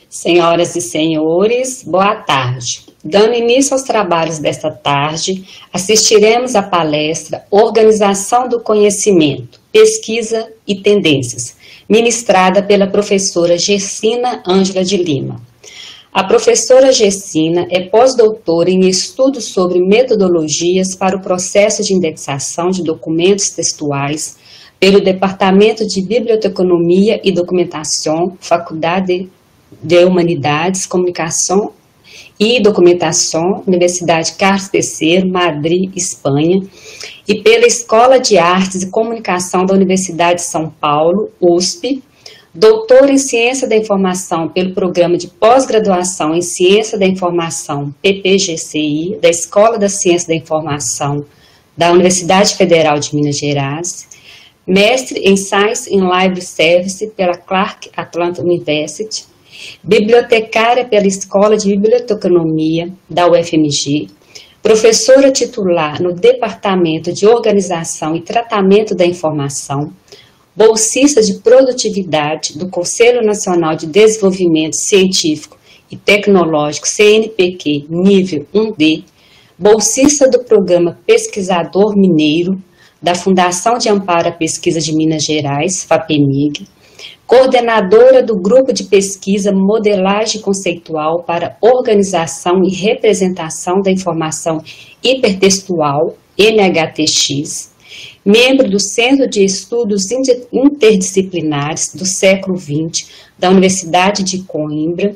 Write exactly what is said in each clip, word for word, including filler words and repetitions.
Senhoras e senhores, boa tarde. Dando início aos trabalhos desta tarde, assistiremos à palestra Organização do Conhecimento, Pesquisa e Tendências, ministrada pela professora Gessina Ângela de Lima. A professora Gessina é pós-doutora em estudos sobre metodologias para o processo de indexação de documentos textuais pelo Departamento de Biblioteconomia e Documentação, Faculdade de Humanidades, Comunicação e Documentação, Universidade Carlos terceiro, Madrid, Espanha, e pela Escola de Artes e Comunicação da Universidade de São Paulo, U S P, doutor em Ciência da Informação pelo Programa de Pós-Graduação em Ciência da Informação, P P G C I, da Escola da Ciência da Informação da Universidade Federal de Minas Gerais, mestre em Science in Library Service pela Clark Atlanta University, bibliotecária pela Escola de Biblioteconomia da U F M G, professora titular no Departamento de Organização e Tratamento da Informação, bolsista de produtividade do Conselho Nacional de Desenvolvimento Científico e Tecnológico, C N P Q, nível um D, bolsista do Programa Pesquisador Mineiro, da Fundação de Amparo à Pesquisa de Minas Gerais, FAPEMIG, coordenadora do Grupo de Pesquisa Modelagem Conceitual para Organização e Representação da Informação Hipertextual, N H T X, membro do Centro de Estudos Interdisciplinares do Século vinte da Universidade de Coimbra,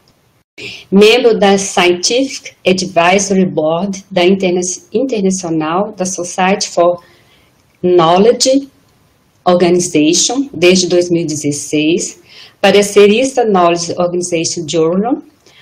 membro da Scientific Advisory Board da Interna Internacional da Society for Knowledge Organization, desde dois mil e dezesseis, parecerista Knowledge Organization Journal,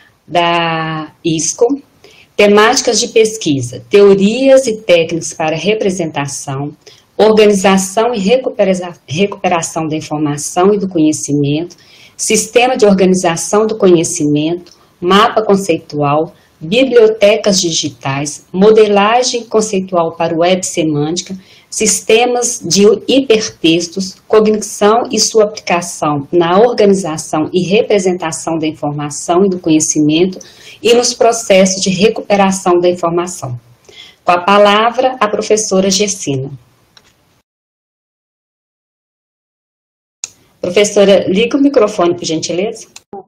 da I S C O, temáticas de pesquisa, teorias e técnicas para representação, organização e recupera recuperação da informação e do conhecimento, sistema de organização do conhecimento, mapa conceitual, bibliotecas digitais, modelagem conceitual para web semântica, sistemas de hipertextos, cognição e sua aplicação na organização e representação da informação e do conhecimento e nos processos de recuperação da informação. Com a palavra, a professora Gessina. Professora, liga o microfone, por gentileza.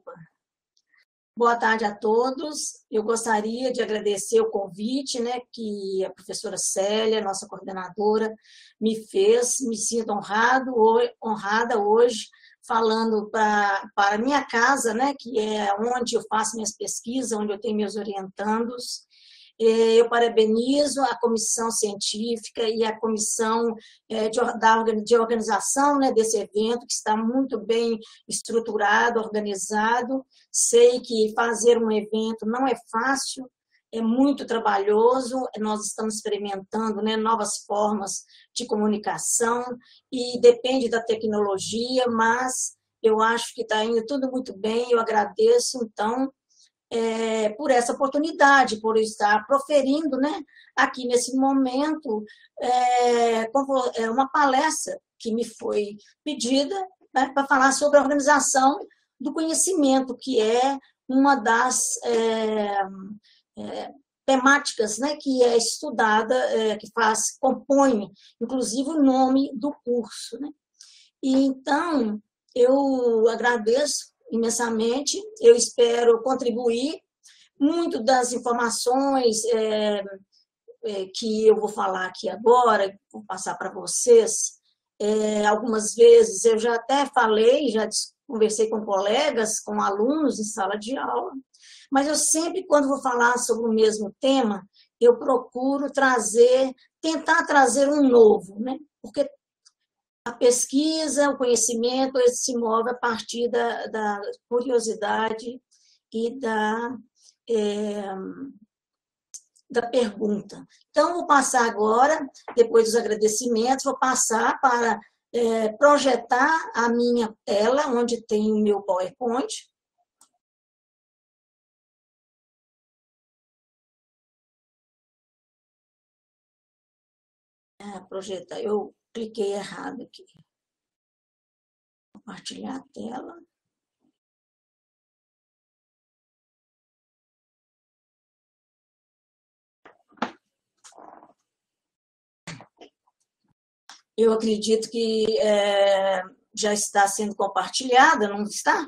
Boa tarde a todos. Eu gostaria de agradecer o convite, né, que a professora Célia, nossa coordenadora, me fez. Me sinto honrado, honrada hoje, falando pra, para a minha casa, né, que é onde eu faço minhas pesquisas, onde eu tenho meus orientandos. Eu parabenizo a comissão científica e a comissão de organização, né, desse evento, que está muito bem estruturado, organizado. Sei que fazer um evento não é fácil, é muito trabalhoso, nós estamos experimentando, né, novas formas de comunicação e depende da tecnologia, mas eu acho que está indo tudo muito bem. Eu agradeço, então, É, por essa oportunidade, por estar proferindo, né, aqui nesse momento, é, uma palestra que me foi pedida, né, para falar sobre a organização do conhecimento, que é uma das é, é, temáticas, né, que é estudada, é, que faz, compõe, inclusive, o nome do curso, né? E, então, eu agradeço imensamente, eu espero contribuir. Muito das informações é, é, que eu vou falar aqui agora, vou passar para vocês, é, algumas vezes eu já até falei, já conversei com colegas, com alunos em sala de aula, mas eu sempre, quando vou falar sobre o mesmo tema, eu procuro trazer, tentar trazer um novo, né? Porque a pesquisa, o conhecimento, ele se move a partir da, da curiosidade e da, é, da pergunta. Então, vou passar agora, depois dos agradecimentos, vou passar para é, projetar a minha tela, onde tem o meu PowerPoint. É, projetar, eu cliquei errado aqui. Compartilhar a tela. eu acredito que é, já está sendo compartilhada, não está?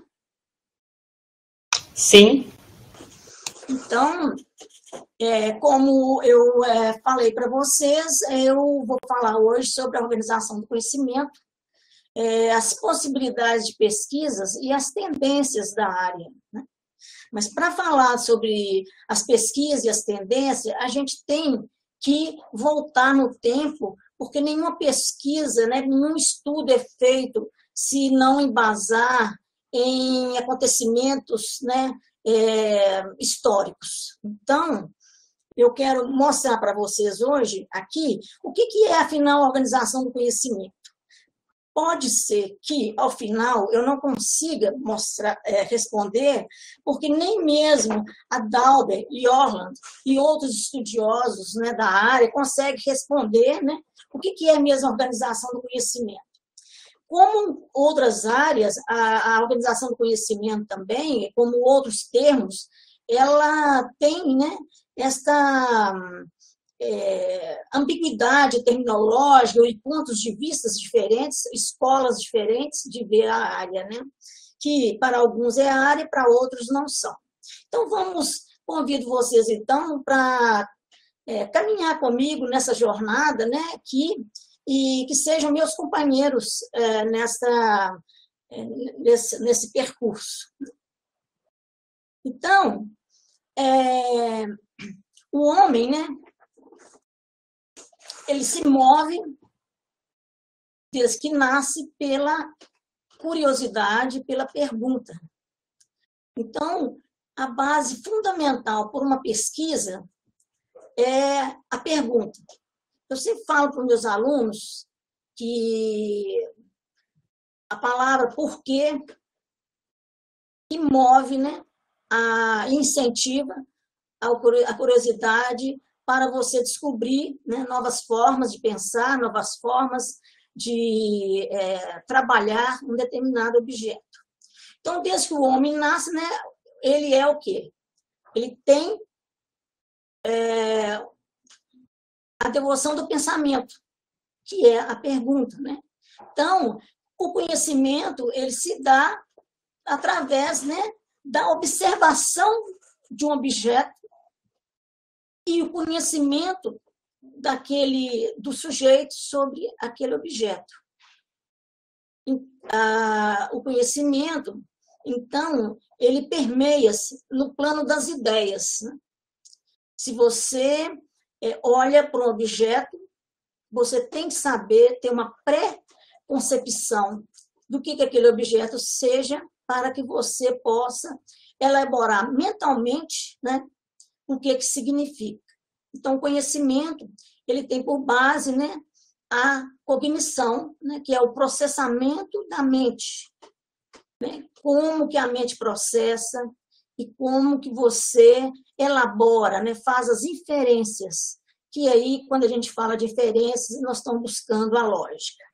Sim. Então, é, como eu é, falei para vocês, eu vou falar hoje sobre a organização do conhecimento, é, as possibilidades de pesquisas e as tendências da área, né? Mas para falar sobre as pesquisas e as tendências, a gente tem que voltar no tempo, porque nenhuma pesquisa, né, nenhum estudo é feito se não embasar em acontecimentos, né, é, históricos. Então, eu quero mostrar para vocês hoje, aqui, o que, que é, afinal, a organização do conhecimento. Pode ser que, ao final, eu não consiga mostrar, é, responder, porque nem mesmo a Dalber e Orland e outros estudiosos, né, da área conseguem responder, né, o que, que é mesmo a organização do conhecimento. Como outras áreas, a, a organização do conhecimento também, como outros termos, ela tem, né, esta é, ambiguidade terminológica e pontos de vista diferentes, escolas diferentes de ver a área, né? Que para alguns é área, para outros não são. Então, vamos, convido vocês, então, para é, caminhar comigo nessa jornada, né, aqui, e que sejam meus companheiros é, nessa, é, nesse, nesse percurso. Então, é, o homem, né, ele se move desde que nasce pela curiosidade, pela pergunta. Então, a base fundamental por uma pesquisa é a pergunta. Eu sempre falo para os meus alunos que a palavra porquê que move, né, a incentiva a curiosidade para você descobrir, né, novas formas de pensar, novas formas de é, trabalhar um determinado objeto. Então, desde que o homem nasce, né, ele é o quê? Ele tem é, a devoção do pensamento, que é a pergunta, né? Então, o conhecimento, ele se dá através, né, da observação de um objeto e o conhecimento daquele, do sujeito sobre aquele objeto. O conhecimento, então, ele permeia-se no plano das ideias, né? Se você olha para um objeto, você tem que saber, ter uma pré-concepção do que, que aquele objeto seja, para que você possa elaborar mentalmente, né, o que, que significa. Então, o conhecimento, ele tem por base, né, a cognição, né, que é o processamento da mente, né, como que a mente processa e como que você elabora, né, faz as inferências, que aí, quando a gente fala de inferências, nós estamos buscando a lógica.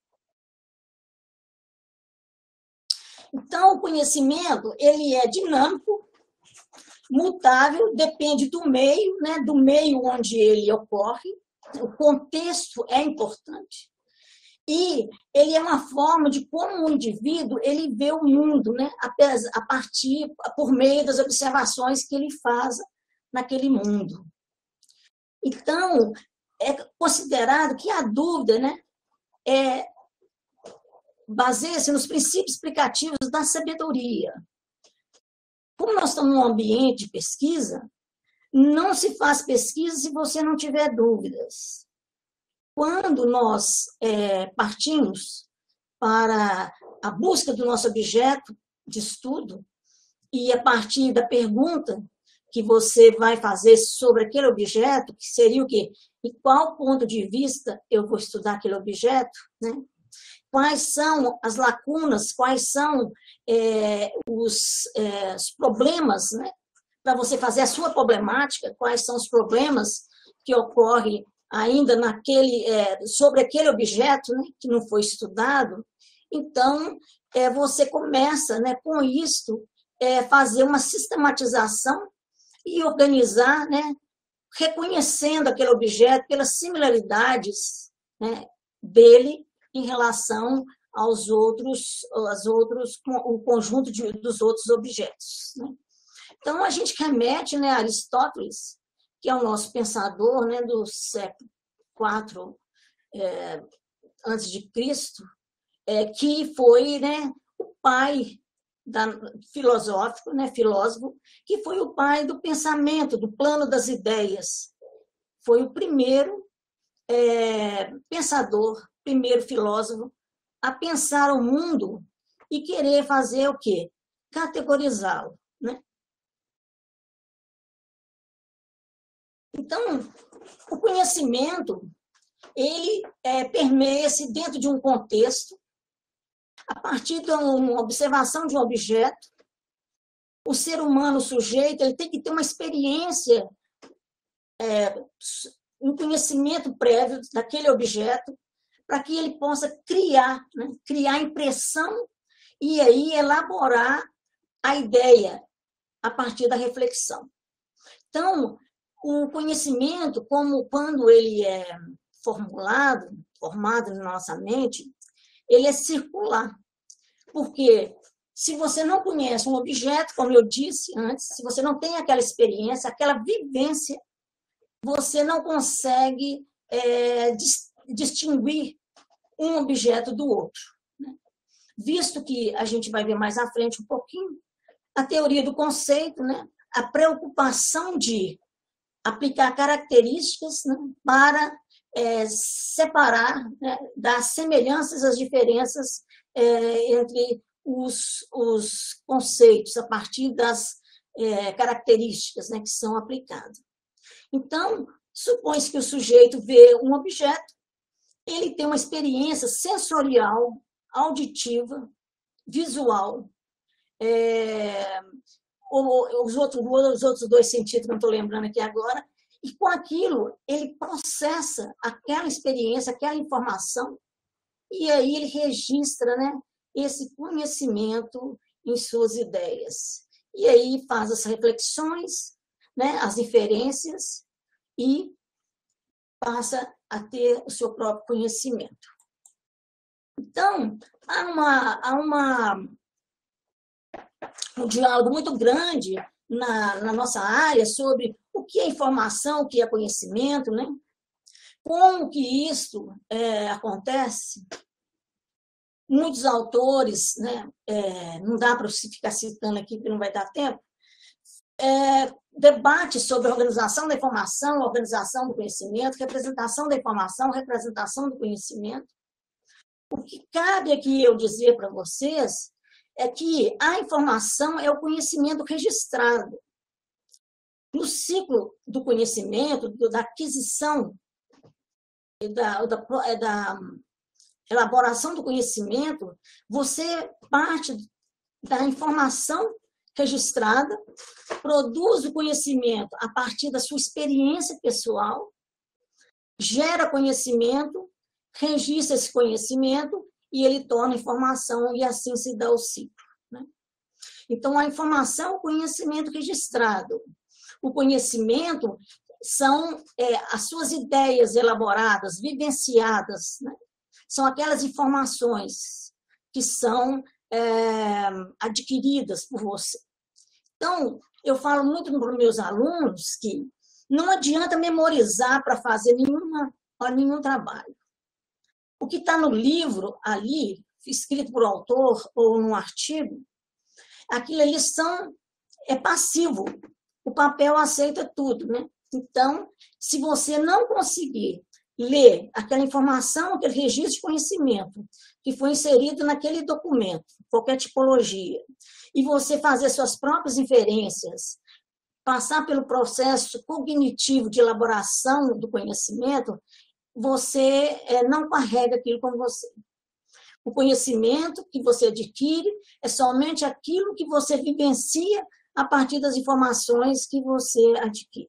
Então, o conhecimento, ele é dinâmico, mutável, depende do meio, né, do meio onde ele ocorre, o contexto é importante, e ele é uma forma de como o indivíduo ele vê o mundo, né, a partir, por meio das observações que ele faz naquele mundo. Então, é considerado que a dúvida, né, é, baseia-se nos princípios explicativos da sabedoria. Como nós estamos num ambiente de pesquisa, não se faz pesquisa se você não tiver dúvidas. Quando nós é, partimos para a busca do nosso objeto de estudo, e a partir da pergunta que você vai fazer sobre aquele objeto, que seria o quê? Em qual ponto de vista eu vou estudar aquele objeto, né? Quais são as lacunas, quais são é, os, é, os problemas, né, para você fazer a sua problemática, quais são os problemas que ocorrem ainda naquele, é, sobre aquele objeto, né, que não foi estudado. Então, é, você começa, né, com isto, é, fazer uma sistematização e organizar, né, reconhecendo aquele objeto pelas similaridades, né, dele em relação aos outros, aos outros o conjunto de, dos outros objetos, né? Então, a gente remete, né, a Aristóteles, que é o nosso pensador, né, do século quatro é, antes de Cristo, é, que foi, né, o pai da, filosófico, né, filósofo, que foi o pai do pensamento, do plano das ideias. Foi o primeiro é, pensador, primeiro filósofo a pensar o mundo e querer fazer o quê? Categorizá-lo, né? Então, o conhecimento, ele é, permeia-se dentro de um contexto, a partir de uma observação de um objeto. O ser humano, o sujeito, ele tem que ter uma experiência, é, um conhecimento prévio daquele objeto, para que ele possa criar, né? Criar impressão e aí elaborar a ideia a partir da reflexão. Então, o conhecimento, como quando ele é formulado, formado na nossa mente, ele é circular. Porque se você não conhece um objeto, como eu disse antes, se você não tem aquela experiência, aquela vivência, você não consegue é, distinguir um objeto do outro, né? Visto que a gente vai ver mais à frente um pouquinho, a teoria do conceito, né? A preocupação de aplicar características, né, para é, separar, né, das semelhanças as diferenças é, entre os, os conceitos, a partir das é, características, né, que são aplicadas. Então, supõe-se que o sujeito vê um objeto, ele tem uma experiência sensorial, auditiva, visual, é, Os outros, os outros dois sentidos, não estou lembrando aqui agora, e com aquilo ele processa aquela experiência, aquela informação, e aí ele registra, né, esse conhecimento em suas ideias. E aí faz as reflexões, né, as inferências, e passa a ter o seu próprio conhecimento. Então, há uma... Há uma um diálogo muito grande na, na nossa área sobre o que é informação, o que é conhecimento, né? Como que isso é, acontece. Muitos autores, né, é, não dá para ficar citando aqui, porque não vai dar tempo, é, debate sobre a organização da informação, organização do conhecimento, representação da informação, representação do conhecimento. O que cabe aqui eu dizer para vocês é que a informação é o conhecimento registrado. No ciclo do conhecimento, da aquisição, da, da, da elaboração do conhecimento, você parte da informação registrada, produz o conhecimento a partir da sua experiência pessoal, gera conhecimento, registra esse conhecimento, e ele torna informação, e assim se dá o ciclo, né? Então, a informação, o conhecimento registrado. O conhecimento são é, as suas ideias elaboradas, vivenciadas, né? São aquelas informações que são é, adquiridas por você. Então, eu falo muito para os meus alunos que não adianta memorizar para fazer nenhuma, nenhum trabalho. O que está no livro ali, escrito por autor ou num artigo, aquilo ali são, é passivo. O papel aceita tudo, né? Então, se você não conseguir ler aquela informação, aquele registro de conhecimento que foi inserido naquele documento, qualquer tipologia, e você fazer suas próprias inferências, passar pelo processo cognitivo de elaboração do conhecimento, você não carrega aquilo com você. O conhecimento que você adquire é somente aquilo que você vivencia a partir das informações que você adquire.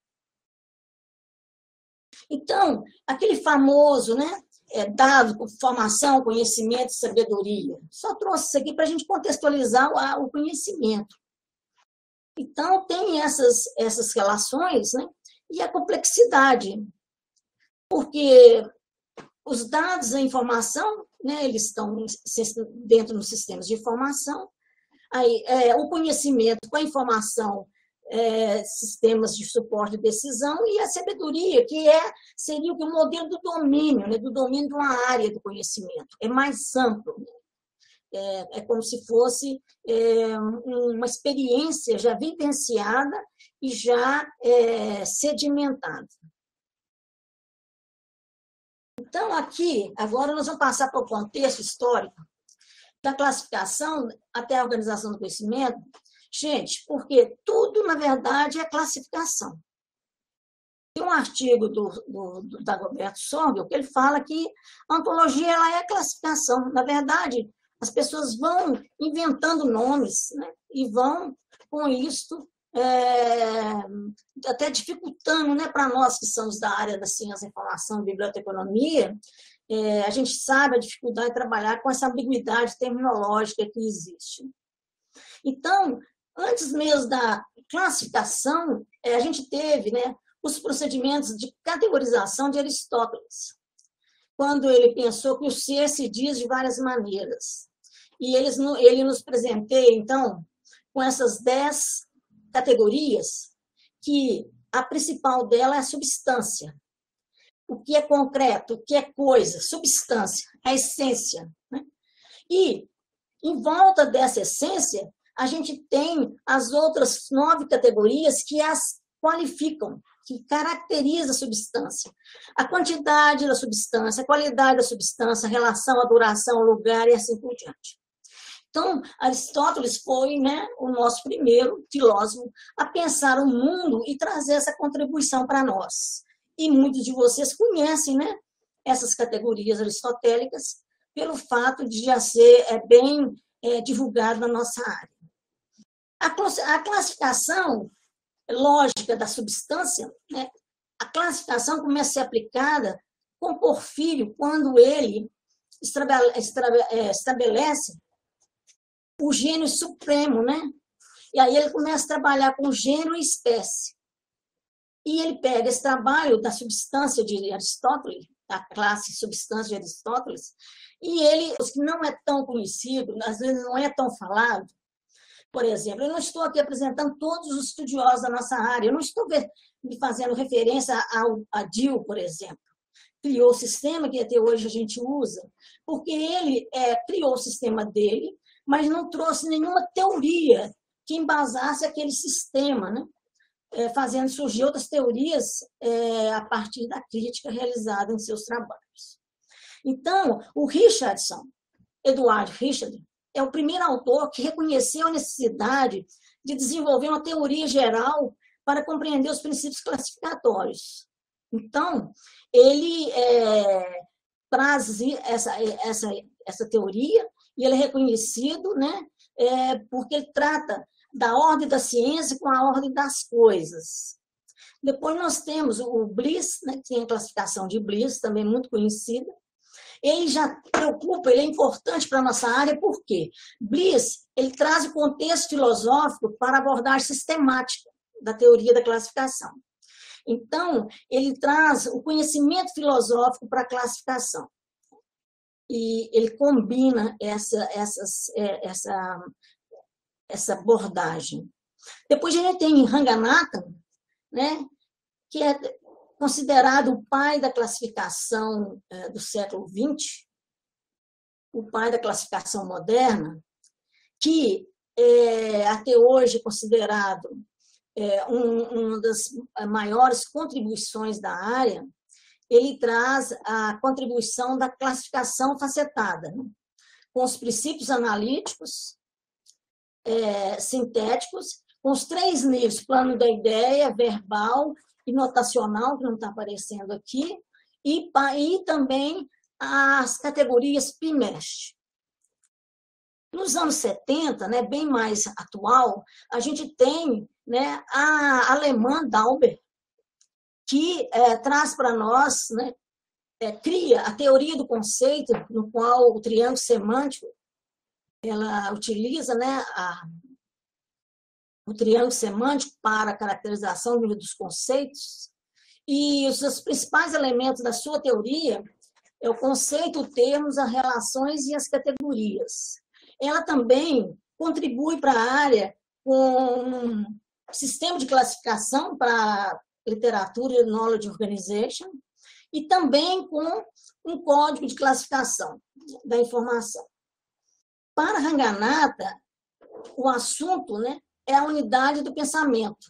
Então, aquele famoso, né, é, dado por formação, conhecimento, sabedoria, só trouxe isso aqui para a gente contextualizar o, o conhecimento. Então, tem essas, essas relações, né, e a complexidade. Porque os dados, a informação, né, eles estão dentro dos sistemas de informação, aí, é, o conhecimento com a informação, é, sistemas de suporte de decisão, e a sabedoria, que é, seria o modelo do domínio, né, do domínio de uma área do conhecimento, é mais amplo, né? É, é como se fosse é, uma experiência já vivenciada e já é, sedimentada. Então, aqui, agora nós vamos passar para o contexto histórico da classificação até a organização do conhecimento. Gente, porque tudo, na verdade, é classificação. Tem um artigo do, do, do Dagoberto Sorgel que ele fala que a ontologia ela é classificação. Na verdade, as pessoas vão inventando nomes, né, e vão, com isso, é, até dificultando, né, para nós que somos da área da ciência, informação e biblioteconomia, é, a gente sabe a dificuldade de trabalhar com essa ambiguidade terminológica que existe. Então, antes mesmo da classificação, é, a gente teve, né, os procedimentos de categorização de Aristóteles, quando ele pensou que o ser se diz de várias maneiras. E eles, ele nos presenteia, então, com essas dez categorias, que a principal dela é a substância. O que é concreto, o que é coisa, substância, a essência, né? E, em volta dessa essência, a gente tem as outras nove categorias que as qualificam, que caracteriza a substância. A quantidade da substância, a qualidade da substância, a relação, a duração, o lugar e assim por diante. Então, Aristóteles foi, né, o nosso primeiro filósofo a pensar o mundo e trazer essa contribuição para nós. E muitos de vocês conhecem, né, essas categorias aristotélicas pelo fato de já ser é, bem é, divulgado na nossa área. A classificação lógica da substância, né, a classificação começa a ser aplicada com Porfírio quando ele estabelece o gênero supremo, né? E aí ele começa a trabalhar com gênero e espécie. E ele pega esse trabalho da substância de Aristóteles, da classe substância de Aristóteles, e ele, os que não é tão conhecido, às vezes não é tão falado, por exemplo, eu não estou aqui apresentando todos os estudiosos da nossa área, eu não estou fazendo referência ao a Dill, por exemplo, criou o sistema que até hoje a gente usa, porque ele é, criou o sistema dele, mas não trouxe nenhuma teoria que embasasse aquele sistema, né? É, fazendo surgir outras teorias é, a partir da crítica realizada em seus trabalhos. Então, o Richardson, Edward Richardson, é o primeiro autor que reconheceu a necessidade de desenvolver uma teoria geral para compreender os princípios classificatórios. Então, ele é, traz essa, essa, essa teoria, e ele é reconhecido, né, é, porque ele trata da ordem da ciência com a ordem das coisas. Depois nós temos o Bliss, né, que tem a classificação de Bliss, também muito conhecida. Ele já preocupa, ele é importante para a nossa área, porque Bliss ele traz o contexto filosófico para a abordagem sistemática da teoria da classificação. Então, ele traz o conhecimento filosófico para a classificação. E ele combina essa, essas, essa, essa abordagem. Depois a gente tem Ranganathan, né, que é considerado o pai da classificação é, do século vinte, o pai da classificação moderna, que é, até hoje é considerado é, um, uma das maiores contribuições da área. Ele traz a contribuição da classificação facetada, né, com os princípios analíticos, é, sintéticos, com os três níveis, plano da ideia, verbal e notacional, que não está aparecendo aqui, e, e também as categorias P I M E S H. Nos anos setenta, né, bem mais atual, a gente tem, né, a alemã Dauber, que é, traz para nós, né, é, cria a teoria do conceito, no qual o triângulo semântico ela utiliza, né, a, o triângulo semântico para a caracterização dos conceitos, e os, os principais elementos da sua teoria é o conceito, termos, as relações e as categorias. Ela também contribui para a área com um sistema de classificação para literatura e knowledge organization, e também com um código de classificação da informação. Para Ranganatha, o assunto, né, é a unidade do pensamento.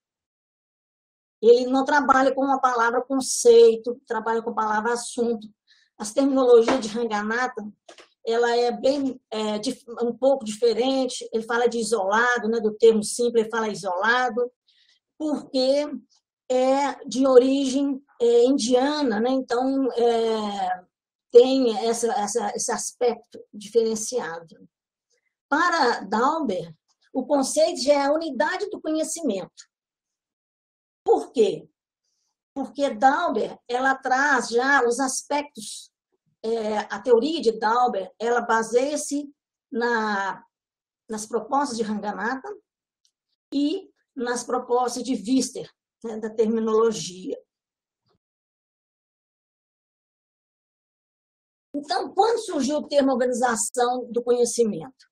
Ele não trabalha com a palavra conceito, trabalha com a palavra assunto. As terminologias de Ranganatha, ela é bem é, um pouco diferente. Ele fala de isolado, né, do termo simples, ele fala isolado, porque é de origem é, indiana, né? Então é, tem essa, essa, esse aspecto diferenciado. Para Dauber, o conceito já é a unidade do conhecimento. Por quê? Porque Dauber, ela traz já os aspectos, é, a teoria de Dauber, ela baseia-se na, nas propostas de Ranganatha e nas propostas de Wister, né, da terminologia. Então, quando surgiu o termo organização do conhecimento?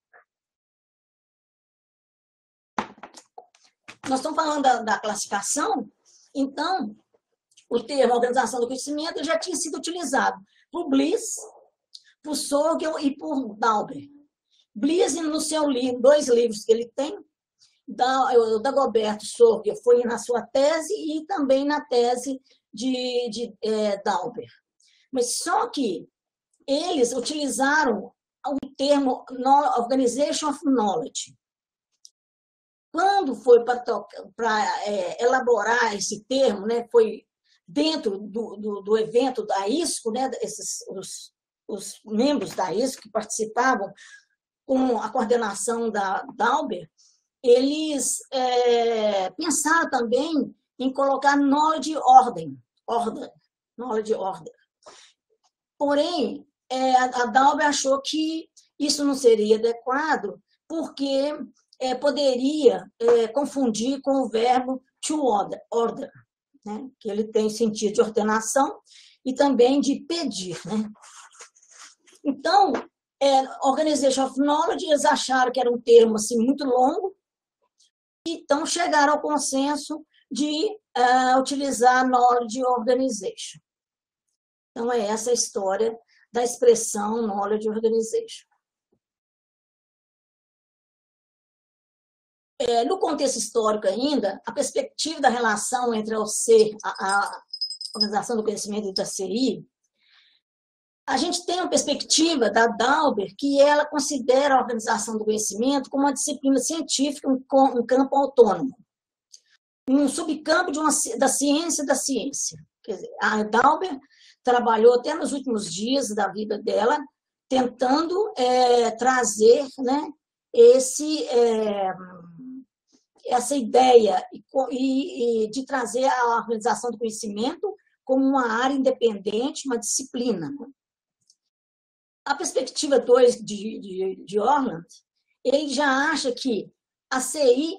Nós estamos falando da, da classificação, então, o termo organização do conhecimento já tinha sido utilizado por Bliss, por Sorgel e por Dauber. Bliss, no seu livro, dois livros que ele tem, o Dagoberto Sorgel foi na sua tese e também na tese de, de é, Dauber. Mas só que eles utilizaram o termo Organization of Knowledge. Quando foi para é, elaborar esse termo, né, foi dentro do, do, do evento da I S C O, né, esses, os, os membros da I S C O que participavam com a coordenação da Dauber, eles é, pensaram também em colocar knowledge order, order knowledge order. Porém, é, a Dauber achou que isso não seria adequado, porque é, poderia é, confundir com o verbo to order, order, né? Que ele tem sentido de ordenação e também de pedir. Né? Então, é, Organization of Knowledge, eles acharam que era um termo assim, muito longo, então chegaram ao consenso de uh, utilizar Knowledge Organization. Então, é essa a história da expressão Knowledge Organization. É, no contexto histórico ainda, a perspectiva da relação entre a O C, a, a Organização do Conhecimento e da C I, a gente tem uma perspectiva da Dauber que ela considera a organização do conhecimento como uma disciplina científica, um, um campo autônomo, um subcampo de uma, da ciência da ciência. Quer dizer, a Dauber trabalhou até nos últimos dias da vida dela, tentando é, trazer, né, esse, é, essa ideia e, e, de trazer a organização do conhecimento como uma área independente, uma disciplina. A perspectiva dois de, de, de Orland, ele já acha que a C I,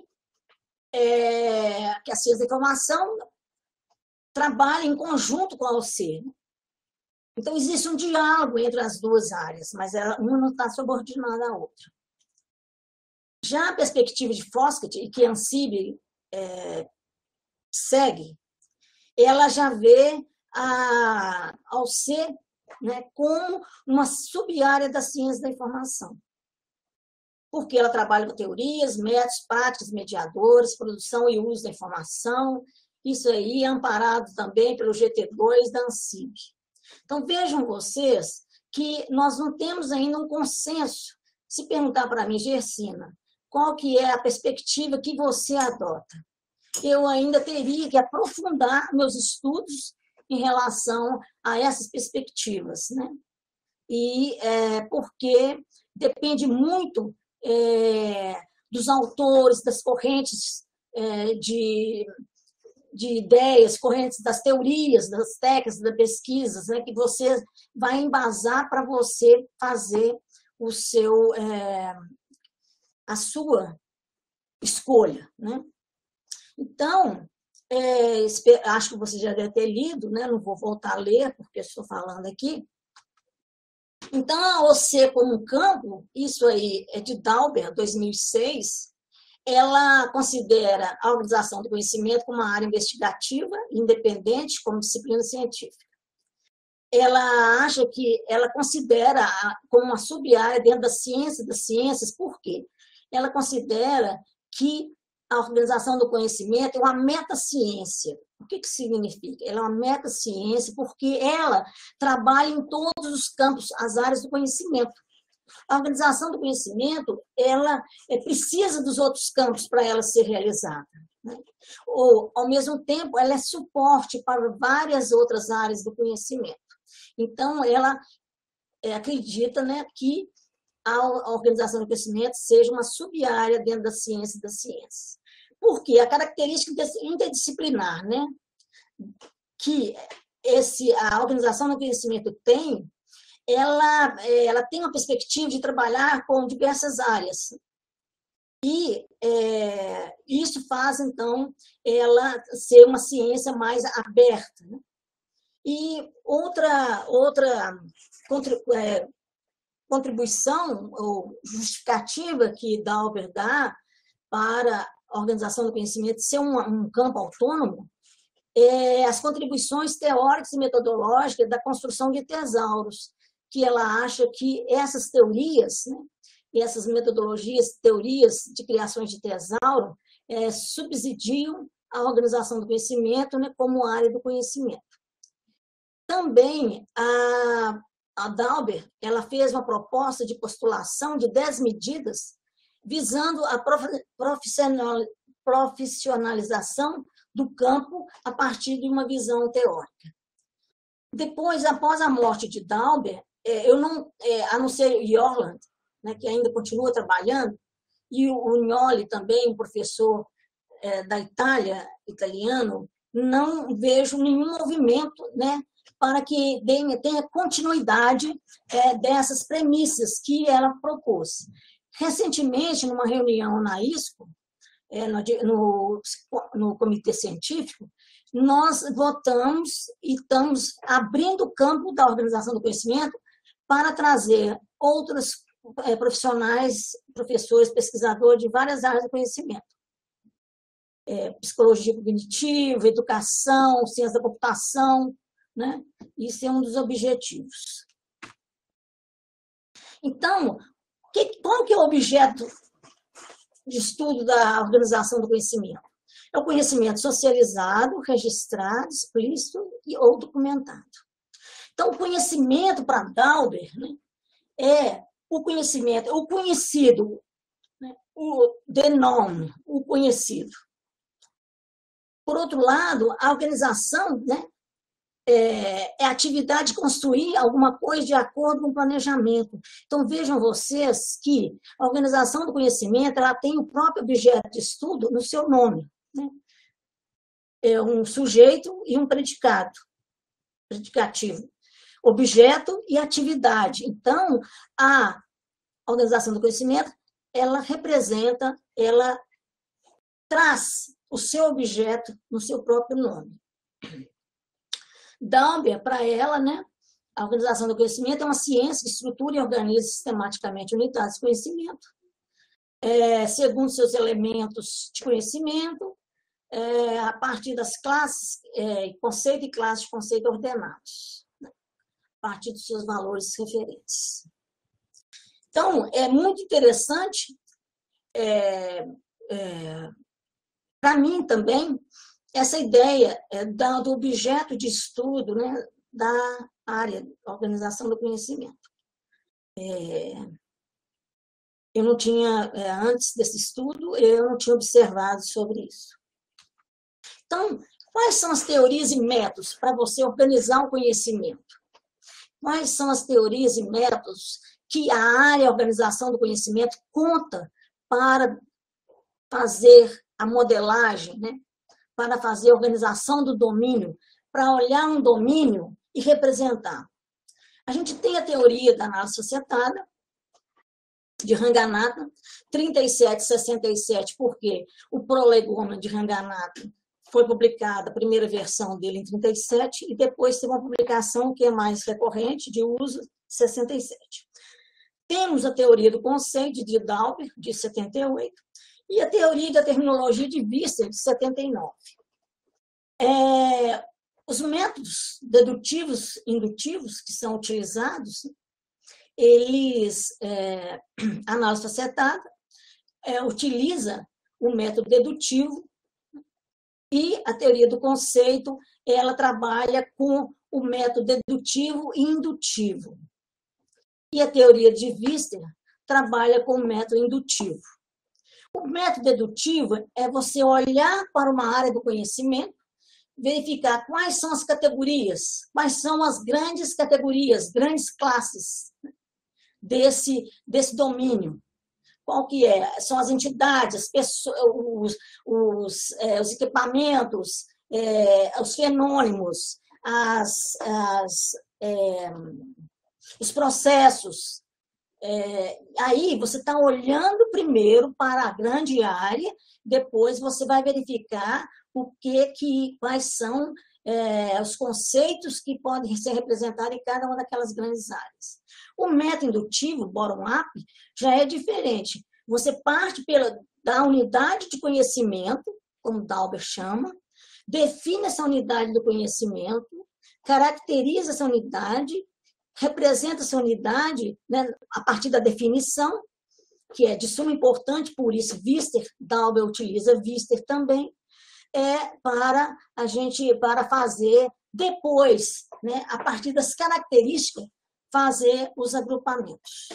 é, que é a ciência da informação, trabalha em conjunto com a O C. Então, existe um diálogo entre as duas áreas, mas ela, uma não está subordinada à outra. Já a perspectiva de Foskett, e que Ansib é, segue, ela já vê a, a O C, né, como uma sub-área da ciência da informação. Porque ela trabalha com teorias, métodos, práticas, mediadores, produção e uso da informação. Isso aí é amparado também pelo G T dois da Ansib. Então, vejam vocês que nós não temos ainda um consenso. Se perguntar para mim, Gersina, qual que é a perspectiva que você adota? Eu ainda teria que aprofundar meus estudos em relação a essas perspectivas, né? E é, porque depende muito é, dos autores, das correntes é, de, de ideias, correntes das teorias, das técnicas, das pesquisas, né, que você vai embasar para você fazer o seu, é, a sua escolha, né? Então, É, acho que você já deve ter lido, né? Não vou voltar a ler, porque estou falando aqui. Então, a O C como um campo, isso aí é de Dauber, dois mil e seis, ela considera a organização do conhecimento como uma área investigativa, independente, como disciplina científica. Ela acha que, ela considera como uma sub-área dentro da ciência das ciências, por quê? Ela considera que a organização do conhecimento é uma metaciência. O que que significa? Ela é uma metaciência porque ela trabalha em todos os campos, as áreas do conhecimento. A organização do conhecimento, ela precisa dos outros campos para ela ser realizada, né? Ou, ao mesmo tempo, ela é suporte para várias outras áreas do conhecimento. Então, ela é, acredita, né, que a organização do conhecimento seja uma sub-área dentro da ciência das ciências. Por quê? A característica interdisciplinar, né, que esse, a organização do conhecimento tem, ela, ela tem uma perspectiva de trabalhar com diversas áreas. E é, isso faz, então, ela ser uma ciência mais aberta, né? E outra, outra contribuição ou justificativa que Dauber dá para a organização do conhecimento ser um, um campo autônomo é as contribuições teóricas e metodológicas da construção de tesauros, que ela acha que essas teorias, né, e essas metodologias, teorias de criações de tesouro, é, subsidiam a organização do conhecimento, né, como área do conhecimento. Também, a, a Dauber, ela fez uma proposta de postulação de dez medidas visando a profissionalização do campo a partir de uma visão teórica. Depois, após a morte de Dauber, eu não, a não ser Jorland, né, que ainda continua trabalhando, e o Gnoli também, um professor da Itália, italiano, não vejo nenhum movimento, né, para que tenha continuidade dessas premissas que ela propôs. Recentemente, numa reunião na I S C O, no, no Comitê Científico, nós votamos e estamos abrindo o campo da organização do conhecimento para trazer outros profissionais, professores, pesquisadores de várias áreas do conhecimento. É, psicologia cognitiva, educação, ciência da computação, né? Isso é um dos objetivos. Então, que, qual que é o objeto de estudo da organização do conhecimento? É o conhecimento socializado, registrado, explícito e ou documentado. Então, o conhecimento para Dauber, né, é o conhecimento, o conhecido, né, o the known, o conhecido. Por outro lado, a organização, né, é, é a atividade de construir alguma coisa de acordo com o planejamento. Então, vejam vocês que a organização do conhecimento ela tem o próprio objeto de estudo no seu nome, né? É um sujeito e um predicado, predicativo, objeto e atividade. Então, a organização do conhecimento, ela representa, ela traz o seu objeto no seu próprio nome. Dauber, para ela, né, a organização do conhecimento é uma ciência que estrutura e organiza sistematicamente unidades de conhecimento, é, segundo seus elementos de conhecimento, é, a partir das classes, é, conceito e classe de conceito ordenados, né, a partir dos seus valores referentes. Então, é muito interessante, é, é, para mim também, essa ideia é, do objeto de estudo, né, da área da organização do conhecimento. É, eu não tinha, é, antes desse estudo, eu não tinha observado sobre isso. Então, quais são as teorias e métodos para você organizar o conhecimento? Quais são as teorias e métodos que a área de organização do conhecimento conta para fazer a modelagem, né? Para fazer a organização do domínio, para olhar um domínio e representar? A gente tem a teoria da análise societada, de Ranganathan, trinta e sete, sessenta e sete, porque o Prolegômen de Ranganathan foi publicada, a primeira versão dele em trinta e sete, e depois teve uma publicação que é mais recorrente, de uso, sessenta e sete. Temos a teoria do conceito de Dauber, de setenta e oito, e a teoria da terminologia de Wieser, de setenta e nove. É, os métodos dedutivos e indutivos que são utilizados, eles, é, a análise facetada, é, utiliza o método dedutivo, e a teoria do conceito, ela trabalha com o método dedutivo e indutivo. E a teoria de Wieser trabalha com o método indutivo. O método dedutivo é você olhar para uma área do conhecimento, verificar quais são as categorias, quais são as grandes categorias, grandes classes desse, desse domínio. Qual que é? São as entidades, as pessoas, os, os, é, os equipamentos, é, os fenômenos, as, as, é, os processos. É, aí você está olhando primeiro para a grande área, depois você vai verificar o que, que, quais são é, os conceitos que podem ser representados em cada uma daquelas grandes áreas. O método indutivo, bottom-up, já é diferente. Você parte pela, da unidade de conhecimento, como Dauber chama, define essa unidade do conhecimento, caracteriza essa unidade, representa essa unidade, né, a partir da definição, que é de suma importância, por isso Wieser, Dauber utiliza Wieser também, é para a gente, para fazer depois, né, a partir das características, fazer os agrupamentos.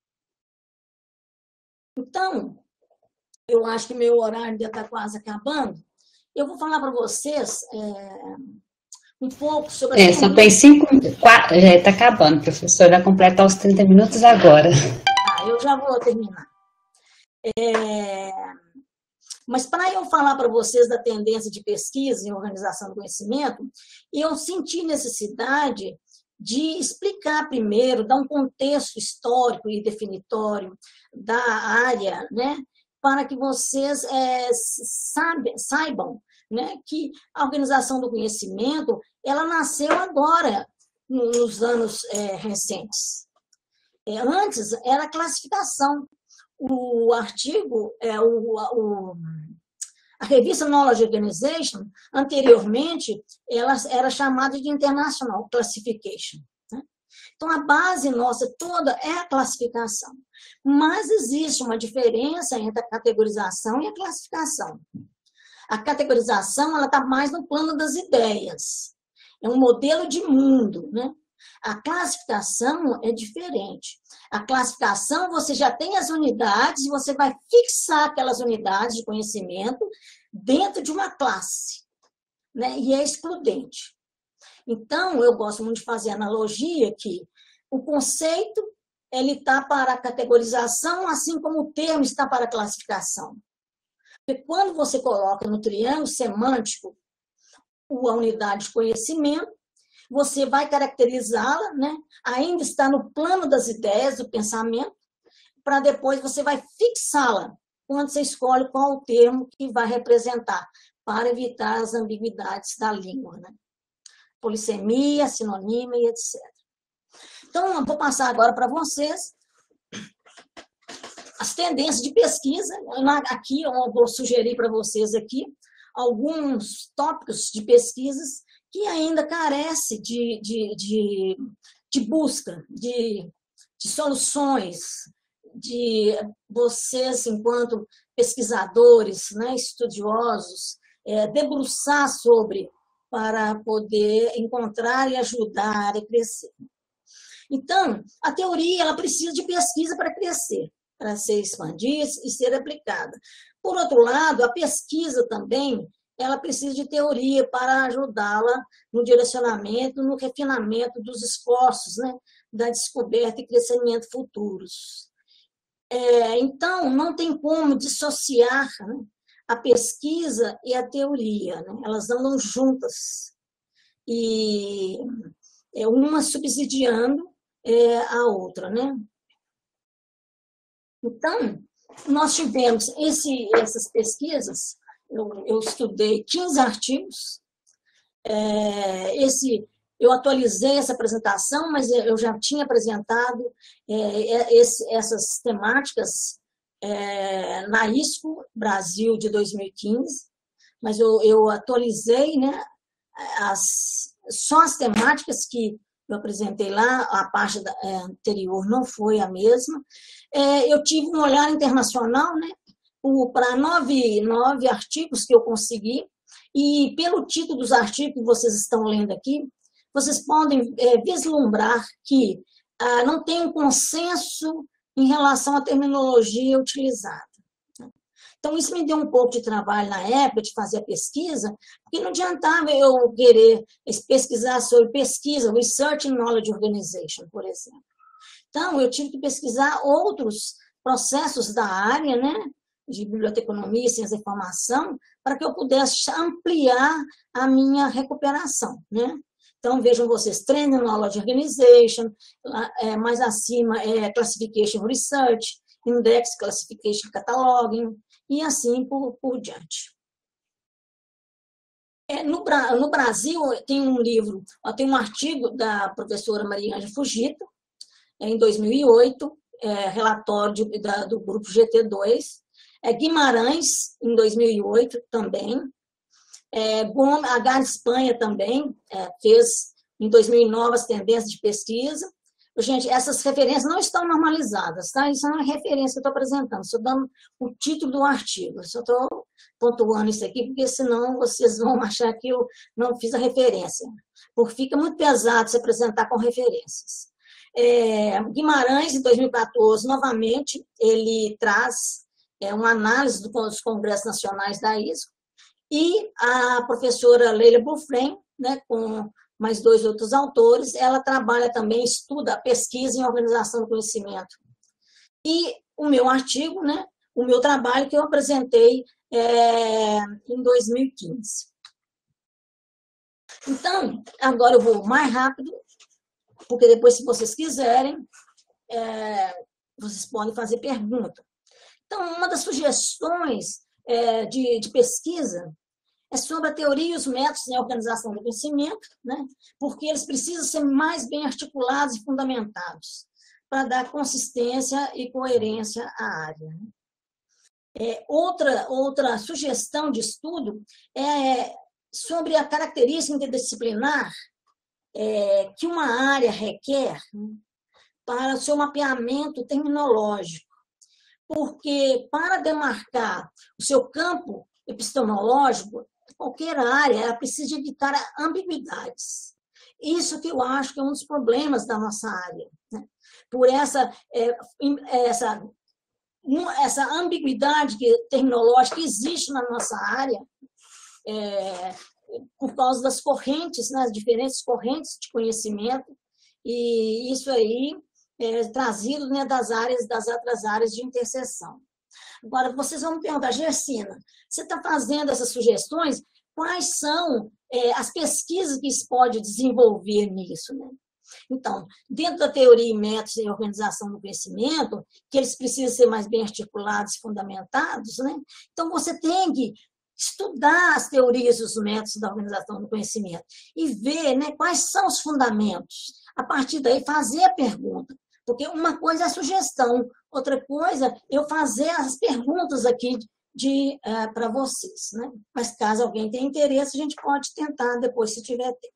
Então, eu acho que meu horário já está quase acabando. Eu vou falar para vocês é, um pouco sobre... É, só tem cinco... Quatro, já está acabando, professora. Vai completar os trinta minutos agora. Ah, eu já vou terminar. É, mas para eu falar para vocês da tendência de pesquisa e organização do conhecimento, eu senti necessidade de explicar primeiro, dar um contexto histórico e definitório da área, né, para que vocês é, sabe, saibam, né, que a organização do conhecimento ela nasceu agora, nos anos é, recentes. É, antes era a classificação. O artigo, é, o, o, a revista Knowledge Organization, anteriormente, ela era chamada de International Classification. Né? Então, a base nossa toda é a classificação. Mas existe uma diferença entre a categorização e a classificação. A categorização está mais no plano das ideias. É um modelo de mundo, né? A classificação é diferente. A classificação, você já tem as unidades e você vai fixar aquelas unidades de conhecimento dentro de uma classe, né? E é excludente. Então, eu gosto muito de fazer analogia que o conceito ele está para a categorização, assim como o termo está para a classificação. Porque quando você coloca no triângulo semântico a unidade de conhecimento, você vai caracterizá-la, né? Ainda está no plano das ideias, do pensamento, para depois você vai fixá-la quando você escolhe qual o termo que vai representar, para evitar as ambiguidades da língua, né? Polissemia, sinônimo e etcétera. Então, eu vou passar agora para vocês as tendências de pesquisa. Aqui, eu vou sugerir para vocês aqui alguns tópicos de pesquisas que ainda carece de, de, de, de busca, de, de soluções, de vocês, enquanto pesquisadores, né, estudiosos, é, debruçar sobre, para poder encontrar e ajudar a crescer. Então, a teoria ela precisa de pesquisa para crescer, para ser expandida e ser aplicada. Por outro lado, a pesquisa também ela precisa de teoria para ajudá-la no direcionamento, no refinamento dos esforços, né, da descoberta e crescimento futuros. É, então, não tem como dissociar, né, a pesquisa e a teoria, né, elas andam juntas, e é uma subsidiando é, a outra, né? Então, nós tivemos esse, essas pesquisas. Eu, eu estudei quinze artigos. É, esse eu atualizei essa apresentação, mas eu já tinha apresentado é, esse, essas temáticas é, na ISCO Brasil de dois mil e quinze, mas eu, eu atualizei, né, as, só as temáticas que eu apresentei lá, a parte da, é, anterior não foi a mesma. É, eu tive um olhar internacional, né, para nove, nove artigos que eu consegui, e pelo título dos artigos que vocês estão lendo aqui, vocês podem é, vislumbrar que ah, não tem um consenso em relação à terminologia utilizada. Então, isso me deu um pouco de trabalho na época de fazer a pesquisa, porque não adiantava eu querer pesquisar sobre pesquisa, Research and Knowledge Organization, por exemplo. Então, eu tive que pesquisar outros processos da área, né, de biblioteconomia, ciência da informação, para que eu pudesse ampliar a minha recuperação, né? Então, vejam vocês, Training Knowledge Organization, é, mais acima é Classification Research, Index Classification Cataloging, e assim por, por diante. É, no, no Brasil, tem um livro, tem um artigo da professora Maria Ângela Fujita, em dois mil e oito, é, relatório de, da, do grupo G T dois, é, Guimarães, em dois mil e oito, também, é, Gomes, H. Espanha também, é, fez em dois mil e nove as tendências de pesquisa. Gente, essas referências não estão normalizadas, tá? Isso não é referência que eu estou apresentando, estou dando o título do artigo, só estou pontuando isso aqui, porque senão vocês vão achar que eu não fiz a referência, porque fica muito pesado se apresentar com referências. É, Guimarães, em dois mil e quatorze, novamente, ele traz é, uma análise dos congressos nacionais da ISCO, e a professora Leila Boufrem, né, com mais dois outros autores, ela trabalha também, estuda a pesquisa em organização do conhecimento. E o meu artigo, né, o meu trabalho que eu apresentei é, em dois mil e quinze. Então, agora eu vou mais rápido, porque depois, se vocês quiserem, é, vocês podem fazer pergunta. Então, uma das sugestões é, de, de pesquisa é sobre a teoria e os métodos em organização do conhecimento, né? Porque eles precisam ser mais bem articulados e fundamentados para dar consistência e coerência à área. É, outra, outra sugestão de estudo é sobre a característica interdisciplinar é, que uma área requer, né, para o seu mapeamento terminológico, porque para demarcar o seu campo epistemológico, qualquer área, ela precisa evitar ambiguidades. Isso que eu acho que é um dos problemas da nossa área, né? Por essa, é, essa, essa ambiguidade que, terminológica que existe na nossa área, é, por causa das correntes, né, as diferentes correntes de conhecimento, e isso aí é trazido, né, das áreas, das outras áreas de interseção. Agora, vocês vão me perguntar, Gersina, você está fazendo essas sugestões, quais são é, as pesquisas que isso pode desenvolver nisso, né? Então, dentro da teoria e métodos em organização do conhecimento, que eles precisam ser mais bem articulados e fundamentados, né? Então, você tem que estudar as teorias e os métodos da organização do conhecimento e ver, né, quais são os fundamentos. A partir daí, fazer a pergunta. Porque uma coisa é a sugestão, outra coisa é eu fazer as perguntas aqui de, uh, para vocês, né? Mas caso alguém tenha interesse, a gente pode tentar depois, se tiver tempo.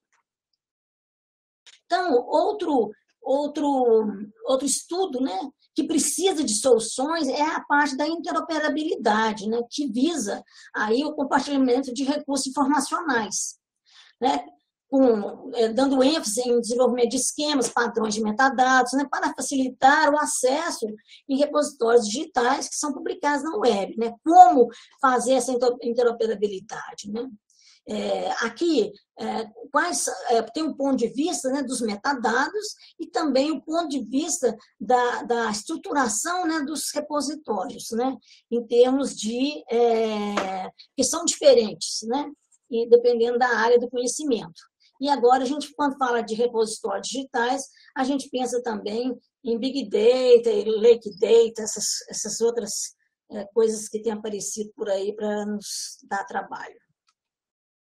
Então, outro, outro, outro estudo, né, que precisa de soluções é a parte da interoperabilidade, né, que visa aí o compartilhamento de recursos informacionais, né? Com, dando ênfase em desenvolvimento de esquemas, padrões de metadados, né, para facilitar o acesso em repositórios digitais que são publicados na web. Né? Como fazer essa interoperabilidade? Né? É, aqui, é, quais, é, tem um ponto de vista, né, dos metadados e também o ponto de vista da, da estruturação, né, dos repositórios, né, em termos de... É, que são diferentes, né, e dependendo da área do conhecimento. E agora, a gente, quando fala de repositórios digitais, a gente pensa também em Big Data, Lake Data, essas, essas outras é, coisas que têm aparecido por aí para nos dar trabalho.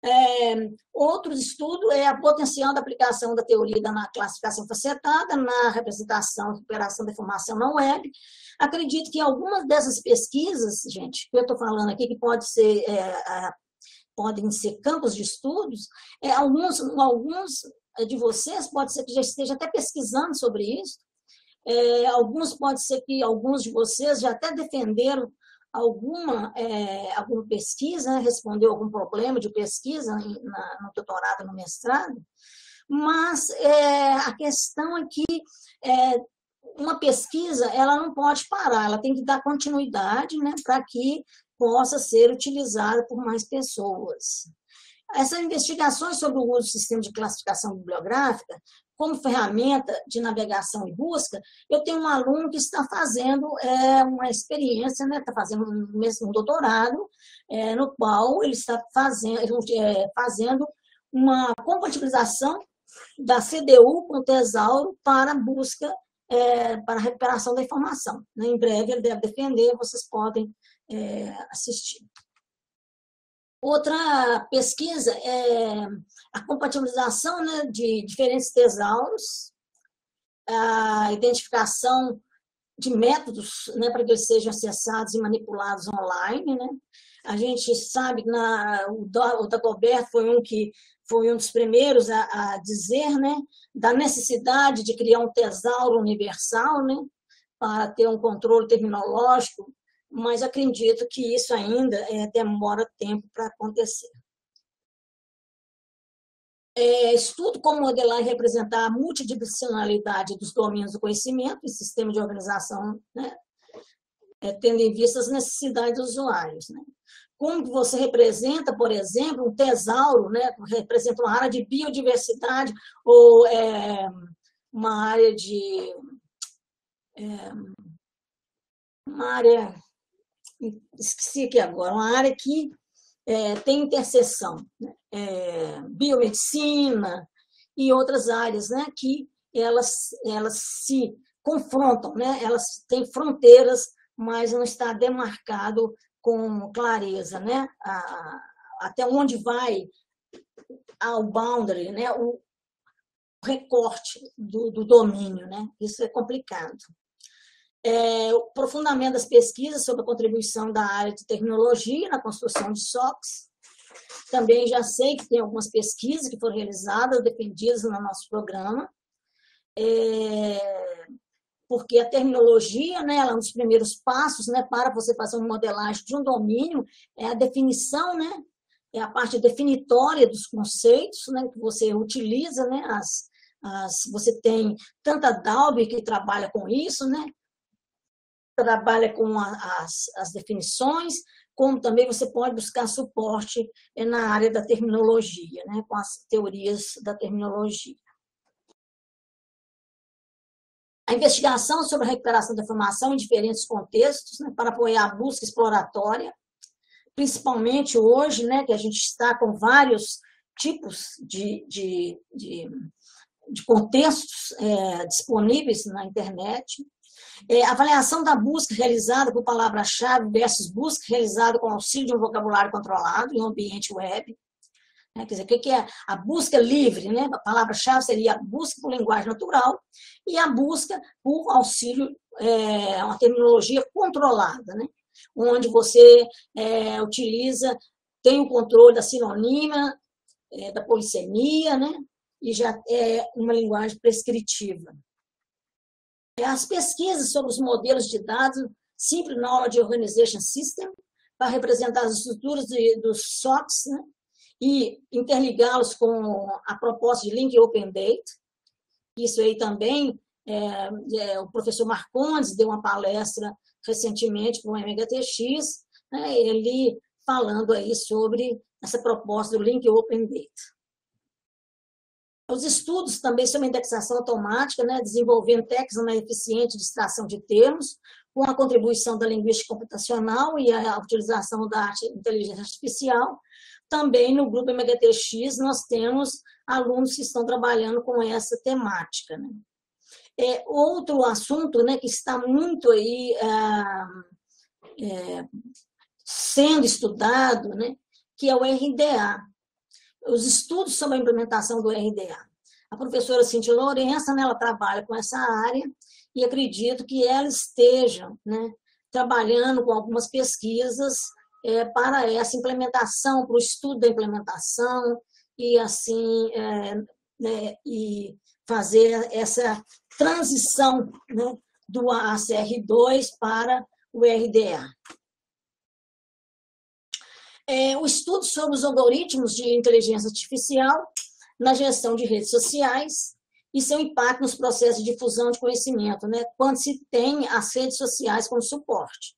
É, outro estudo é a potencial da aplicação da teoria da classificação facetada na representação e recuperação da informação na web. Acredito que algumas dessas pesquisas, gente, que eu estou falando aqui, que pode ser, é, podem ser campos de estudos, é, alguns, alguns de vocês pode ser que já esteja até pesquisando sobre isso, é, alguns pode ser que alguns de vocês já até defenderam alguma, é, alguma pesquisa, né, respondeu algum problema de pesquisa na, no doutorado, no mestrado, mas é, a questão é que é, uma pesquisa ela não pode parar, ela tem que dar continuidade, né, para que possa ser utilizada por mais pessoas. Essas investigações sobre o uso do sistema de classificação bibliográfica como ferramenta de navegação e busca, eu tenho um aluno que está fazendo é, uma experiência, né, está fazendo um doutorado, é, no qual ele está fazendo, é, fazendo uma compatibilização da C D U com o Tesauro para busca, é, para recuperação da informação. Em breve ele deve defender, vocês podem é, assistir. Outra pesquisa é a compatibilização, né, de diferentes tesauros, a identificação de métodos, né, para que eles sejam acessados e manipulados online. Né? A gente sabe que na, o Dagobert foi um que foi um dos primeiros a, a dizer, né, da necessidade de criar um tesauro universal, né, para ter um controle terminológico, mas acredito que isso ainda é, demora tempo para acontecer. É, estudo como modelar e representar a multidimensionalidade dos domínios do conhecimento e sistema de organização, né, é, tendo em vista as necessidades dos usuários. Né. Como que você representa, por exemplo, um tesauro, né, representa uma área de biodiversidade ou é, uma área de... É, uma área... esqueci aqui agora, uma área que é, tem interseção, né? é, biomedicina e outras áreas, né, que elas, elas se confrontam, né, elas têm fronteiras, mas não está demarcado com clareza, né, a, até onde vai ao boundary, né, o recorte do, do domínio, né, isso é complicado. É, o aprofundamento das pesquisas sobre a contribuição da área de tecnologia na construção de S O Cs. Também já sei que tem algumas pesquisas que foram realizadas, defendidas no nosso programa, é, porque a terminologia, né, ela é um dos primeiros passos, né, para você fazer uma modelagem de um domínio, é a definição, né, é a parte definitória dos conceitos, né, que você utiliza, né, as, as, você tem tanta D A U B que trabalha com isso, né, trabalha com as, as definições, como também você pode buscar suporte na área da terminologia, né, com as teorias da terminologia. A investigação sobre a recuperação da informação em diferentes contextos, né, para apoiar a busca exploratória, principalmente hoje, né, que a gente está com vários tipos de, de, de, de contextos é, disponíveis na internet. É, avaliação da busca realizada por palavra-chave versus busca realizada com auxílio de um vocabulário controlado em um ambiente web. É, quer dizer, o que é a busca livre? Né? A palavra-chave seria a busca por linguagem natural e a busca por auxílio, é, uma terminologia controlada, né? Onde você é, utiliza, tem o controle da sinonímia, é, da polissemia, né? E já é uma linguagem prescritiva. As pesquisas sobre os modelos de dados, Simple Knowledge Organization System, para representar as estruturas de, dos S O Cs, né, e interligá-los com a proposta de Link Open Data. Isso aí também, é, é, o professor Marcondes deu uma palestra recentemente para o M H T X, né, ele falando aí sobre essa proposta do Link Open Data. Os estudos também sobre indexação automática, né, desenvolvendo técnicas mais eficientes de extração de termos, com a contribuição da linguística computacional e a utilização da inteligência artificial. Também no grupo M H T X nós temos alunos que estão trabalhando com essa temática. Né. É, outro assunto, né, que está muito aí ah, é, sendo estudado, né, que é o R D A. os estudos sobre a implementação do R D A. A professora Cíntia Lourença, né, ela trabalha com essa área e acredito que ela esteja, né, trabalhando com algumas pesquisas é, para essa implementação, para o estudo da implementação e assim é, né, e fazer essa transição, né, do A C R dois para o R D A. É, o estudo sobre os algoritmos de inteligência artificial na gestão de redes sociais e seu impacto nos processos de difusão de conhecimento, né, quando se tem as redes sociais como suporte.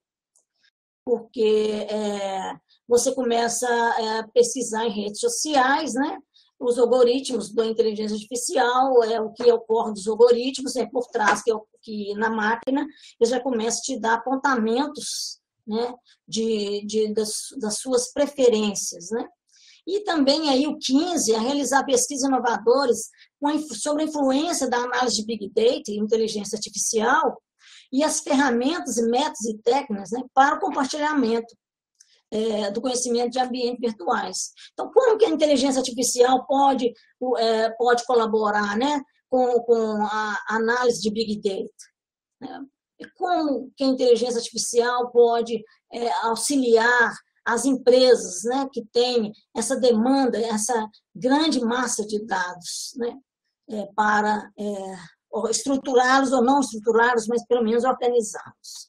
Porque é, você começa a pesquisar em redes sociais, né, os algoritmos da inteligência artificial, é, o que ocorre dos algoritmos, é por trás que, que na máquina, ele já começa a te dar apontamentos, né, de, de, das, das suas preferências, né? E também aí o quinze, a realizar pesquisas inovadoras sobre a influência da análise de Big Data e inteligência artificial e as ferramentas, métodos e técnicas, né, para o compartilhamento é, do conhecimento de ambientes virtuais. Então, como que a inteligência artificial pode, é, pode colaborar, né, com, com a análise de Big Data? Né? Como que a inteligência artificial pode é, auxiliar as empresas, né, que têm essa demanda, essa grande massa de dados, né, é, para é, estruturá-los ou não estruturá-los, mas pelo menos organizá-los.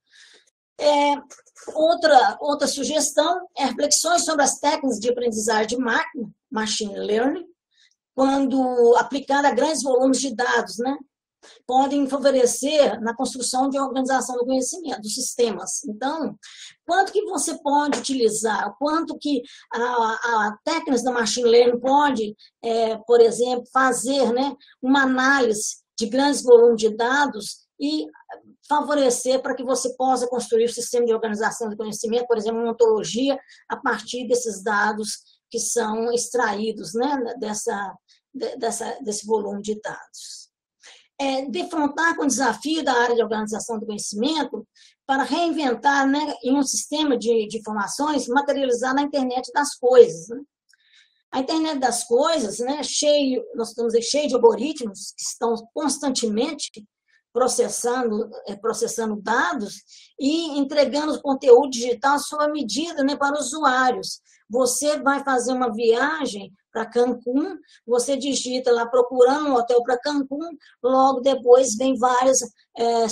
É, outra, outra sugestão é reflexões sobre as técnicas de aprendizagem de máquina, machine learning, quando aplicada a grandes volumes de dados, né, podem favorecer na construção de organização do conhecimento, dos sistemas. Então, quanto que você pode utilizar, quanto que a, a técnica da machine learning pode, é, por exemplo, fazer, né, uma análise de grandes volumes de dados e favorecer para que você possa construir o sistema de organização do conhecimento, por exemplo, uma ontologia a partir desses dados que são extraídos, né, dessa, dessa, desse volume de dados. É, defrontar com o desafio da área de organização do conhecimento para reinventar, né, em um sistema de, de informações materializar na internet das coisas. Né? A internet das coisas, né, cheio, nós estamos aí cheio de algoritmos que estão constantemente processando, é, processando dados e entregando conteúdo digital sob medida, né, para usuários. Você vai fazer uma viagem para Cancún, você digita lá procurando um hotel para Cancún, logo depois vem várias é, é,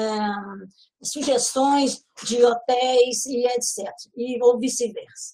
sugestões de hotéis e etcétera, e, ou vice-versa.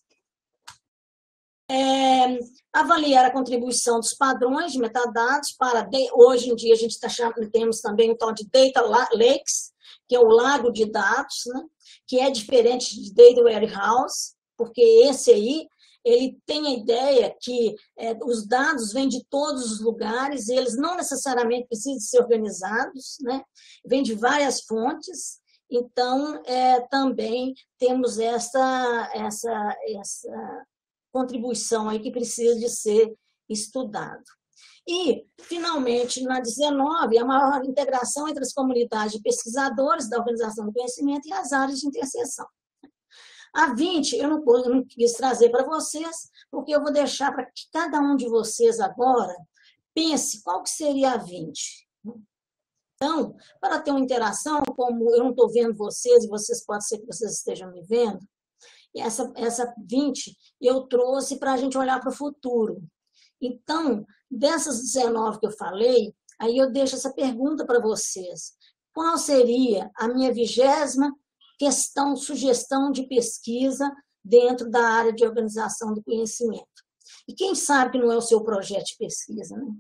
É, avaliar a contribuição dos padrões de metadados para, de, hoje em dia a gente tá chamando, temos também o tal de Data Lakes, que é o lago de dados, né, que é diferente de Data Warehouse, porque esse aí ele tem a ideia que é, os dados vêm de todos os lugares, e eles não necessariamente precisam ser organizados, né? Vêm de várias fontes, então é, também temos essa, essa, essa contribuição aí que precisa de ser estudado. E, finalmente, na dezenove, a maior integração entre as comunidades de pesquisadores da organização do conhecimento e as áreas de interseção. A vinte, eu não, eu não quis trazer para vocês, porque eu vou deixar para que cada um de vocês agora pense qual que seria a vinte. Então, para ter uma interação, como eu não estou vendo vocês, e vocês pode ser que vocês estejam me vendo, essa, essa vinte eu trouxe para a gente olhar para o futuro. Então, dessas dezenove que eu falei, aí eu deixo essa pergunta para vocês. Qual seria a minha vigésima questão, sugestão de pesquisa dentro da área de organização do conhecimento? E quem sabe que não é o seu projeto de pesquisa, né?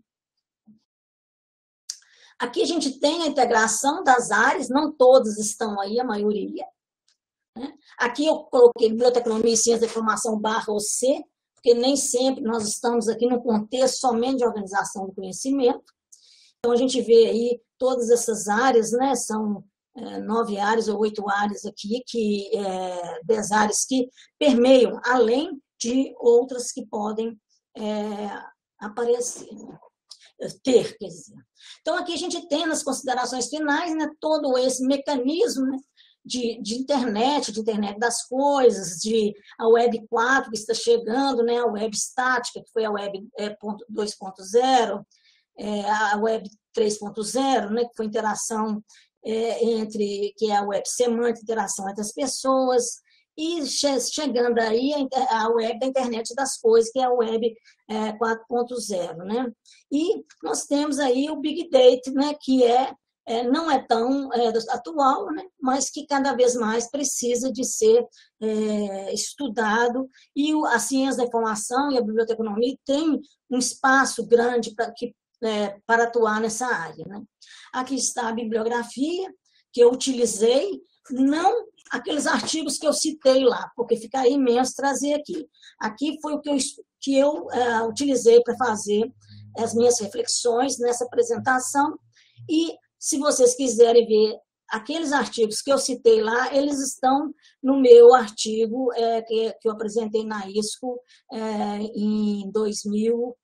Aqui a gente tem a integração das áreas, não todas estão aí, a maioria. Né? Aqui eu coloquei Biblioteconomia e Ciência da Informação barra O C, porque nem sempre nós estamos aqui no contexto somente de organização do conhecimento. Então a gente vê aí todas essas áreas, né, são É, nove áreas ou oito áreas aqui, que, é, dez áreas que permeiam, além de outras que podem é, aparecer, ter, quer dizer. Então, aqui a gente tem nas considerações finais, né, todo esse mecanismo, né, de, de internet, de internet das coisas, de a Web quatro que está chegando, né, a Web estática, que foi a Web dois ponto zero, é, a Web três ponto zero, né, que foi interação é, entre, que é a Web semântica, interação entre as pessoas, e chegando aí a web da internet das coisas, que é a web quatro ponto zero, né? E nós temos aí o Big Data, né, que é, é, não é tão é, atual, né, mas que cada vez mais precisa de ser é, estudado, e a ciência da informação e a biblioteconomia tem um espaço grande para, que, é, para atuar nessa área, né? Aqui está a bibliografia que eu utilizei, não aqueles artigos que eu citei lá, porque fica imenso trazer aqui. Aqui foi o que eu, que eu uh, utilizei para fazer as minhas reflexões nessa apresentação, e se vocês quiserem ver aqueles artigos que eu citei lá, eles estão no meu artigo é, que, que eu apresentei na ISCO é, em dois mil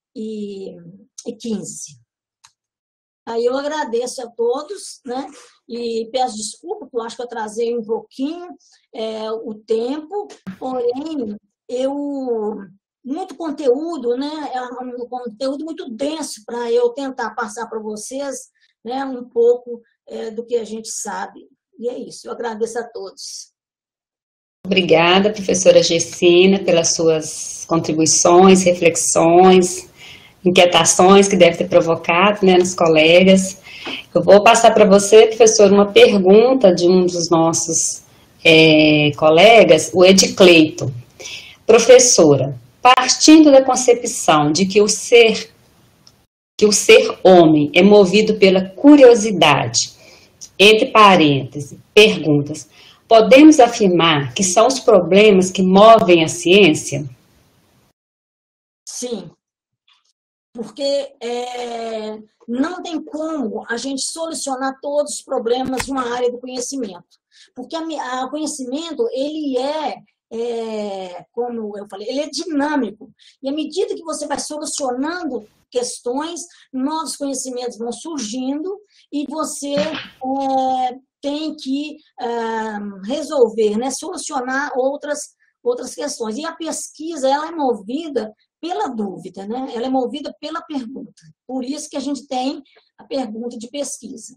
e quinze. Aí eu agradeço a todos, né? E peço desculpa, porque eu acho que eu atrasei um pouquinho é, o tempo, porém, eu, muito conteúdo, né? É um conteúdo muito denso para eu tentar passar para vocês, né, um pouco é, do que a gente sabe. E é isso, eu agradeço a todos. Obrigada, professora Gessina, pelas suas contribuições, reflexões, inquietações que deve ter provocado, né, nos colegas. Eu vou passar para você, professor, uma pergunta de um dos nossos é, colegas, o Ed Cleito. Professora, partindo da concepção de que o ser, que o ser homem é movido pela curiosidade, entre parênteses, perguntas, podemos afirmar que são os problemas que movem a ciência? Sim. Porque é, não tem como a gente solucionar todos os problemas de uma área do conhecimento. Porque o conhecimento, ele é, é, como eu falei, ele é dinâmico. E à medida que você vai solucionando questões, novos conhecimentos vão surgindo e você é, tem que é, resolver, né, solucionar outras, outras questões. E a pesquisa, ela é movida pela dúvida, né? Ela é movida pela pergunta. Por isso que a gente tem a pergunta de pesquisa.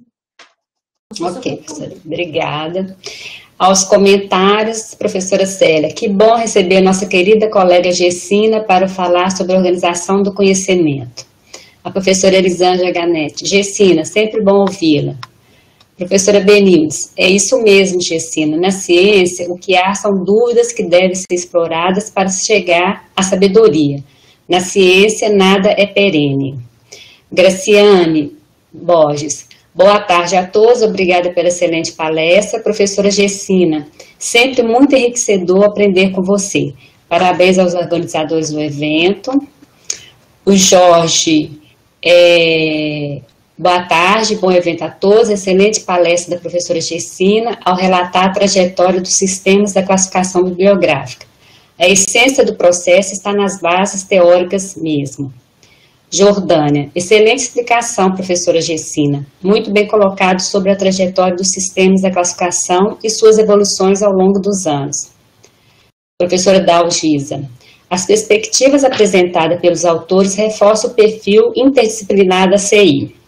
Ok, professora. Obrigada. Aos comentários, professora Célia, que bom receber a nossa querida colega Gessina para falar sobre a organização do conhecimento. A professora Elisângela Ganete, Gessina, sempre bom ouvi-la. Professora Benildes, é isso mesmo, Gessina. Na ciência, o que há são dúvidas que devem ser exploradas para chegar à sabedoria. Na ciência, nada é perene. Graciane Borges, boa tarde a todos, obrigada pela excelente palestra. Professora Gessina, sempre muito enriquecedor aprender com você. Parabéns aos organizadores do evento. O Jorge, é... boa tarde, bom evento a todos, excelente palestra da professora Gessina ao relatar a trajetória dos sistemas da classificação bibliográfica. A essência do processo está nas bases teóricas mesmo. Jordânia, excelente explicação, professora Gessina, muito bem colocado sobre a trajetória dos sistemas da classificação e suas evoluções ao longo dos anos. Professora Dalgisa, as perspectivas apresentadas pelos autores reforçam o perfil interdisciplinar da C I.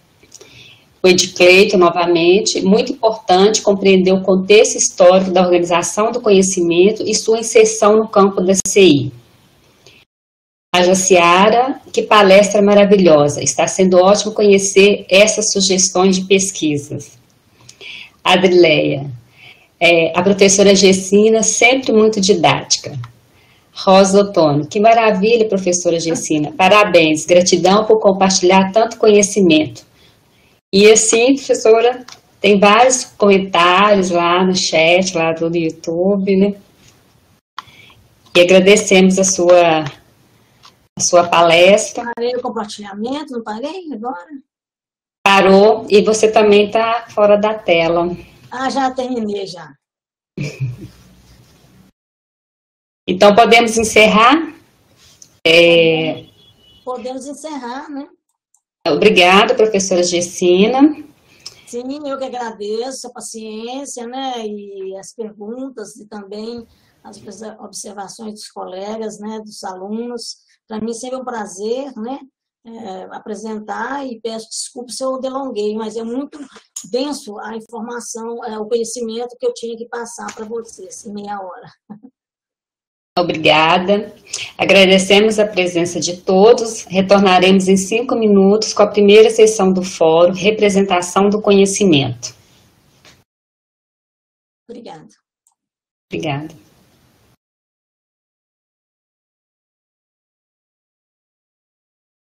O Ed Cleito, novamente, muito importante compreender o contexto histórico da organização do conhecimento e sua inserção no campo da C I. A Jaciara, que palestra maravilhosa, está sendo ótimo conhecer essas sugestões de pesquisas. Adrileia, é, a professora Gessina, sempre muito didática. Rosa Ottoni, que maravilha, professora Gessina, parabéns, gratidão por compartilhar tanto conhecimento. E assim, professora, tem vários comentários lá no chat, lá do YouTube, né? E agradecemos a sua, a sua palestra. Parei o compartilhamento, não parei agora? Parou, e você também está fora da tela. Ah, já terminei, já. Então, podemos encerrar? É... Podemos encerrar, né? Obrigada, professora Gessina. Sim, eu que agradeço a paciência, né, e as perguntas e também as observações dos colegas, né, dos alunos. Para mim sempre é um prazer, né, é, apresentar, e peço desculpa se eu delonguei, mas é muito denso a informação, é, o conhecimento que eu tinha que passar para vocês em meia hora. Obrigada. Agradecemos a presença de todos. Retornaremos em cinco minutos com a primeira sessão do Fórum Representação do Conhecimento. Obrigada. Obrigada.